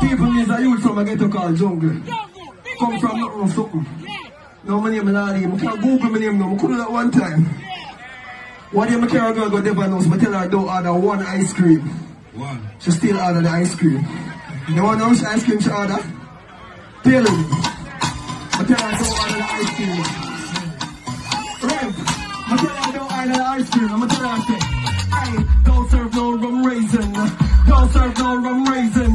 People is a youth from a ghetto called Jungle. Come from nothing, something. No, my name is Nadi. I can't Google my name now. I couldn't at one time. One day my car girl got never knows, but tell her don't order one ice cream. One. She still order the ice cream. You want to know which ice cream she order? Tell me. I tell her don't order the ice cream. Right. I tell her don't order the ice cream. I'm tell her I say, hey, don't serve no rum raisin. Don't serve no rum raisin.